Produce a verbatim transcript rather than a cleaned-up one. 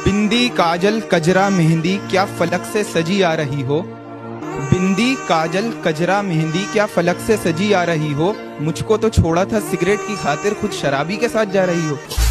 बिंदी काजल कजरा मेहंदी क्या फलक से सजी आ रही हो। बिंदी काजल कजरा मेहंदी क्या फलक से सजी आ रही हो। मुझको तो छोड़ा था सिगरेट की खातिर, खुद शराबी के साथ जा रही हो।